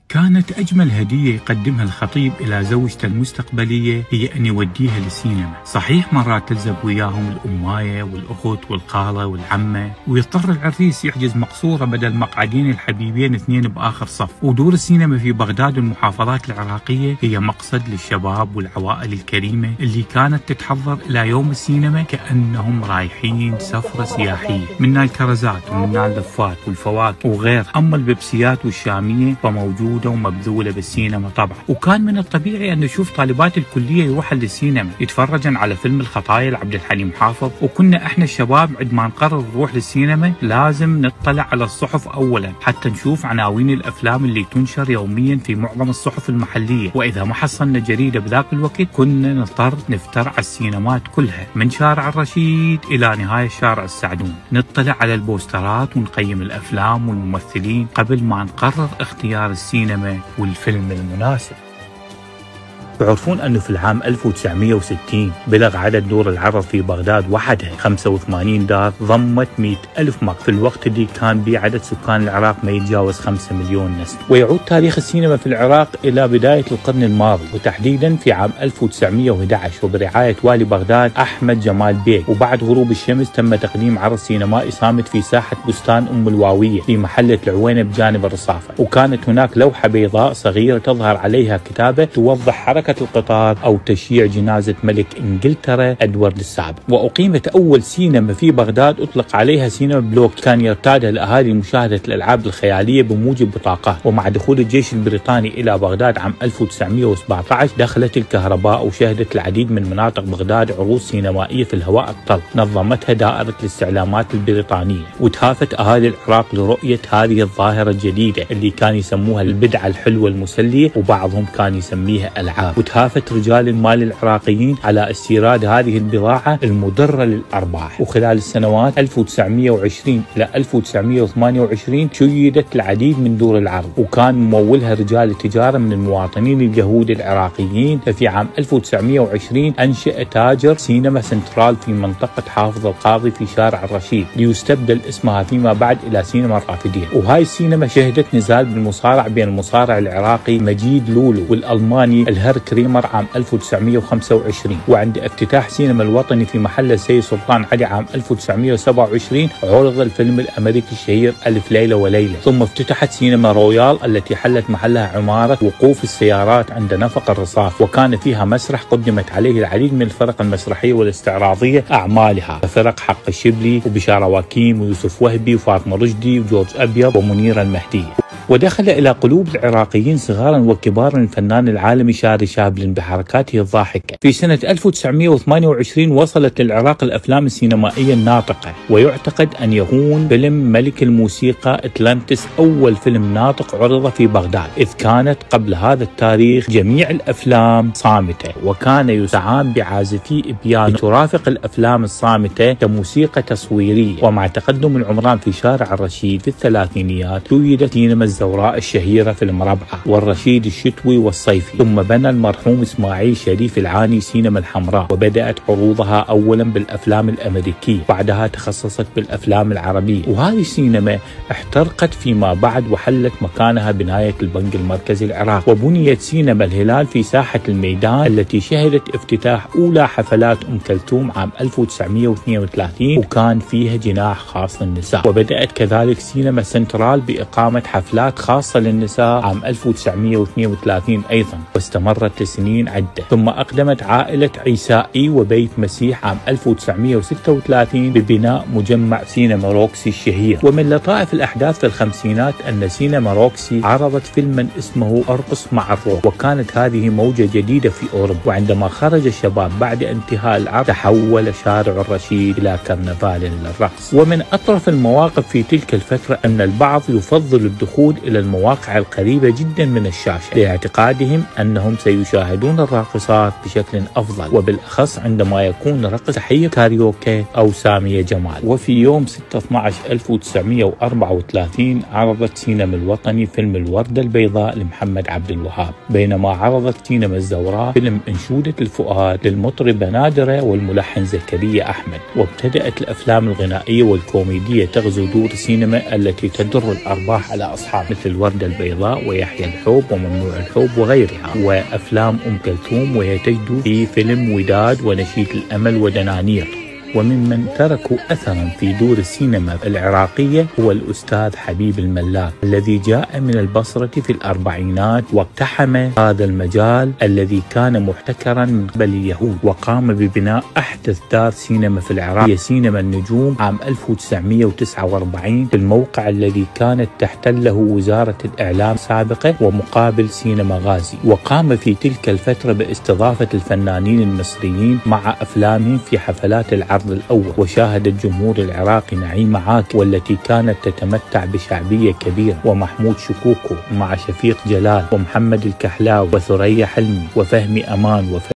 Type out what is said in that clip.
كانت أجمل هدية يقدمها الخطيب إلى زوجته المستقبلية هي أن يوديها للسينما. صحيح مرات تلزق وياهم الأماية والأخت والخالة والعمة، ويضطر العريس يحجز مقصورة بدل مقعدين الحبيبين اثنين بآخر صف. ودور السينما في بغداد والمحافظات العراقية هي مقصد للشباب والعوائل الكريمة اللي كانت تتحضر إلى يوم السينما كأنهم رايحين سفرة سياحية، من الكرزات ومن اللفات والفواكه وغير. أما البيبسيات والشامية فموجودة ومبذولة بالسينما طبعا. وكان من الطبيعي أن نشوف طالبات الكلية يروحن للسينما يتفرجن على فيلم الخطايا لعبد الحليم حافظ. وكنا احنا الشباب عندما نقرر نروح للسينما لازم نطلع على الصحف أولا حتى نشوف عناوين الأفلام اللي تنشر يوميا في معظم الصحف المحلية. وإذا ما حصلنا جريدة بذاك الوقت كنا نضطر نفتر على السينمات كلها من شارع الرشيد إلى نهاية شارع السعدون، نطلع على البوسترات ونقيم الأفلام والممثلين قبل ما نقرر اختيار السينما والفيلم المناسب. تعرفون أنه في العام 1960 بلغ عدد دور العرض في بغداد وحدها 85 دار ضمت 100,000 مقعد. في الوقت اللي كان به عدد سكان العراق ما يتجاوز 5 مليون نسمة. ويعود تاريخ السينما في العراق إلى بداية القرن الماضي، وتحديدا في عام 1911 وبرعاية والي بغداد أحمد جمال بيك. وبعد غروب الشمس تم تقديم عرض سينمائي صامت في ساحة بستان أم الواوية في محلة العوينة بجانب الرصافة. وكانت هناك لوحة بيضاء صغيرة تظهر عليها كتابة توضح حركة القطار أو تشييع جنازة ملك إنجلترا أدوارد السابع. وأقيمت أول سينما في بغداد أطلق عليها سينما بلوك، كان يرتادها الأهالي مشاهدة الألعاب الخيالية بموجب بطاقات. ومع دخول الجيش البريطاني إلى بغداد عام 1917 دخلت الكهرباء وشهدت العديد من مناطق بغداد عروض سينمائية في الهواء الطلق نظمتها دائرة الاستعلامات البريطانية. وتهافت أهالي العراق لرؤية هذه الظاهرة الجديدة اللي كان يسموها البدعة الحلوة المسلية، وبعضهم كان يسميها ألعاب. وتهافت رجال المال العراقيين على استيراد هذه البضاعة المضرة للأرباح. وخلال السنوات 1920 إلى 1928 شيدت العديد من دور العرض، وكان ممولها رجال التجارة من المواطنين اليهود العراقيين. ففي عام 1920 أنشأ تاجر سينما سنترال في منطقة حافظ القاضي في شارع الرشيد، ليستبدل اسمها فيما بعد إلى سينما الرافدين. وهاي السينما شهدت نزال بالمصارع بين المصارع العراقي مجيد لولو والألماني الهر كريمر عام 1925. وعند افتتاح سينما الوطني في محل السيد سلطان علي عام 1927 عرض الفيلم الأمريكي الشهير ألف ليلة وليلة. ثم افتتحت سينما رويال التي حلت محلها عمارة وقوف السيارات عند نفق الرصاف، وكان فيها مسرح قدمت عليه العديد من الفرق المسرحية والاستعراضية أعمالها، فرق حق الشبلي وبشارة واكيم ويوسف وهبي وفاطمة رشدي وجورج أبيض ومنيرة المهدي. ودخل إلى قلوب العراقيين صغارا وكبارا الفنان العالمي شاري شابلن بحركاته الضاحكة. في سنة 1928 وصلت للعراق الأفلام السينمائية الناطقة، ويعتقد أن يكون فيلم ملك الموسيقى أتلانتس أول فيلم ناطق عرض في بغداد، إذ كانت قبل هذا التاريخ جميع الأفلام صامتة، وكان يستعان بعازفي بيانو ترافق الأفلام الصامتة كموسيقى تصويرية. ومع تقدم العمران في شارع الرشيد في الثلاثينيات شيدت سينما الزوراء الشهيرة في المربعة والرشيد الشتوي والصيفي. ثم بنى المرحوم إسماعيل شريف العاني سينما الحمراء، وبدأت عروضها أولا بالأفلام الأمريكية، بعدها تخصصت بالأفلام العربية. وهذه السينما احترقت فيما بعد وحلت مكانها بناية البنك المركزي العراقي. وبنيت سينما الهلال في ساحة الميدان التي شهدت افتتاح أولى حفلات أم كلثوم عام 1932، وكان فيها جناح خاص للنساء. وبدأت كذلك سينما سنترال بإقامة حفلات خاصة للنساء عام 1932 أيضا، واستمرت لسنين عدة. ثم أقدمت عائلة عيسائي وبيت مسيح عام 1936 ببناء مجمع سينما روكسي الشهير. ومن لطائف الأحداث في الخمسينات أن سينما روكسي عرضت فيلما اسمه أرقص مع الروح، وكانت هذه موجة جديدة في أوروبا. وعندما خرج الشباب بعد انتهاء العرض تحول شارع الرشيد إلى كرنفال للرقص. ومن أطرف المواقف في تلك الفترة أن البعض يفضل الدخول إلى المواقع القريبة جدا من الشاشة لاعتقادهم أنهم سيشاهدون الراقصات بشكل أفضل، وبالأخص عندما يكون رقص تحية كاريوكي أو سامية جمال. وفي يوم 6/12/1934 عرضت سينما الوطني فيلم الوردة البيضاء لمحمد عبد الوهاب، بينما عرضت سينما الزوراء فيلم أنشودة الفؤاد للمطربة نادرة والملحن زكريا أحمد. وابتدأت الأفلام الغنائية والكوميدية تغزو دور السينما التي تدر الأرباح على أصحابها. مثل الوردة البيضاء ويحيى الحب وممنوع الحب وغيرها، وأفلام أم كلثوم وهي تجدو في فيلم وداد ونشيد الأمل ودنانير. وممن تركوا أثرا في دور السينما العراقية هو الأستاذ حبيب الملاك الذي جاء من البصرة في الأربعينات واقتحم هذا المجال الذي كان محتكرا من قبل اليهود، وقام ببناء أحدث دار سينما في العراق هي سينما النجوم عام 1949 في الموقع الذي كانت تحتله وزارة الإعلام سابقة ومقابل سينما غازي، وقام في تلك الفترة باستضافة الفنانين المصريين مع أفلامهم في حفلات العرض الأول. وشاهد الجمهور العراقي نعيم عاكي والتي كانت تتمتع بشعبية كبيرة، ومحمود شكوكو مع شفيق جلال ومحمد الكحلاوي وثريا حلمي وفهمي أمان